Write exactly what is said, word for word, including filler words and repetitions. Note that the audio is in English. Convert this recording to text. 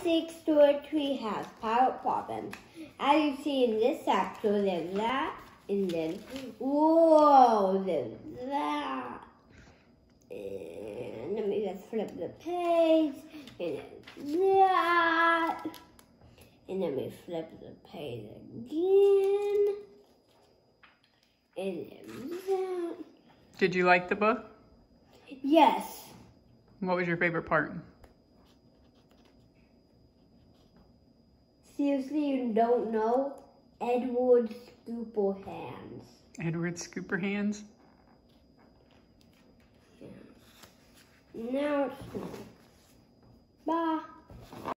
next to a tree house, Pirate Poppins. As you see in this section, there's that, and then, whoa, there's that. And let me just flip the page, and then that. And then we flip the page again. And then that. Did you like the book? Yes. What was your favorite part? Seriously, you don't know? Edward Scooperhands. Edward Scooperhands? Yeah. Now it's done. Bye.